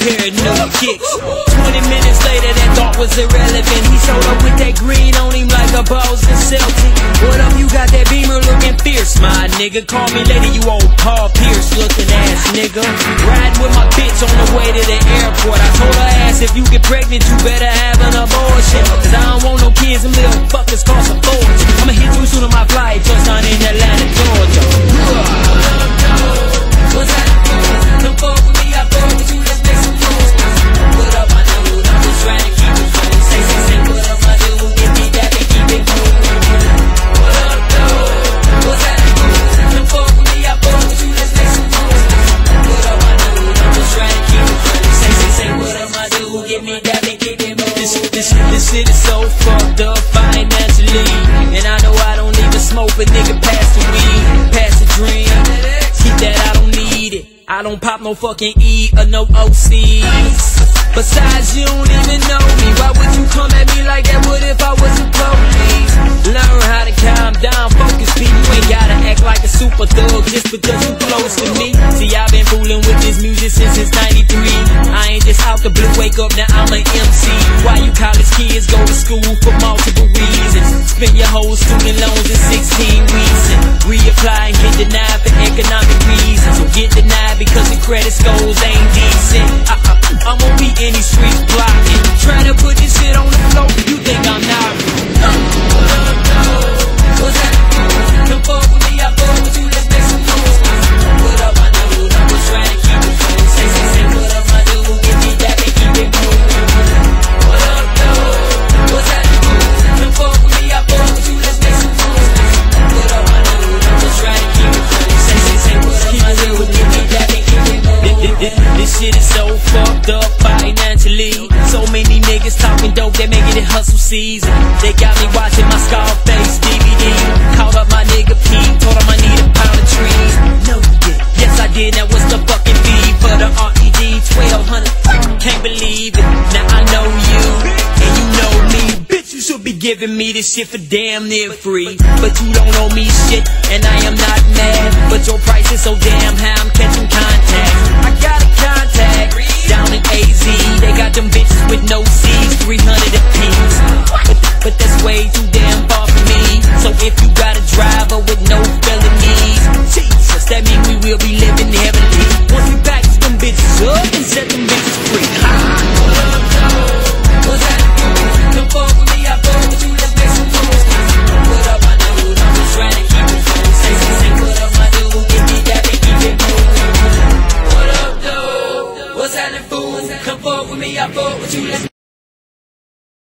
pair of new kicks. 20 minutes later, that thought was irrelevant. He showed up with that green on him like a Boston Celtic. What up, you got that Beamer looking fierce, my nigga. Call me later, you old Paul Pierce looking ass nigga. Riding with my bitch on the way to the airport. I told her ass, if you get pregnant, you better have an abortion. Cause I don't want no kids, them little fuckers cost a fortune. I'ma hit you soon on my flight, touchdown in Atlanta, Georgia. What's that? Come fuck with me, I fuck with you, let's make some moves. What up, my dude? I'm just trying to keep it funny. Say, what up, my dude? Give me that and keep it moving. What up, dude? What's that? Come fuck with me, I fuck with you, let's make some moves. What up, my dude? I'm just trying to keep it funny. Say, what up, my dude? Give me that and keep it moving. This shit is so fucked up financially, and I know I don't even smoke, but nigga, pass the weed, pass the dream. Keep that, I don't need it. I don't pop no fucking E or no OCs. Besides, you don't even know me. Why would you come at me like that? What if I was a police? Learn how to calm down, focus, B. You ain't gotta act like a super thug just because you close to me. See, I've been fooling with this music since 93. I ain't just out the blue, wake up, now I'm an MC. Why you college kids go to school for multiple reasons? Spend your whole student loans in 16 weeks and reapply and get denied for economic reasons. So get denied because the credit scores ain't decent. I'm gonna be in these streets blocking, trying to put this shit on the floor. You think I'm not? What's that? Come fuck with me, I fuck with you, let's make some moves. What up, my dude? I'm just trying to keep it funny. Say, what up, my dude? Give me that and keep it moving. What up, dude? What's that? Come fuck with me, I fuck with you, let's make some moves. What up, my dude? I'm just trying to keep it funny. Say, what up, my dude? Give me that and keep it moving. This shit is so fucked up financially. So many niggas talking dope, they making it hustle season. They got me watching my Scarface DVD. Called up my nigga Pete, told him I need a pound of trees. No, you did. Yes, I did. Now what's the fucking fee for the RED 1200? Can't believe it. Now I know you, and you know me. Bitch, you should be giving me this shit for damn near free. But you don't owe me shit, and I am not mad. But your price is so damn high, I'm catching contact. I got a contact down in AZ. They got them bitches with no C's, 300 apiece. But that's way too damn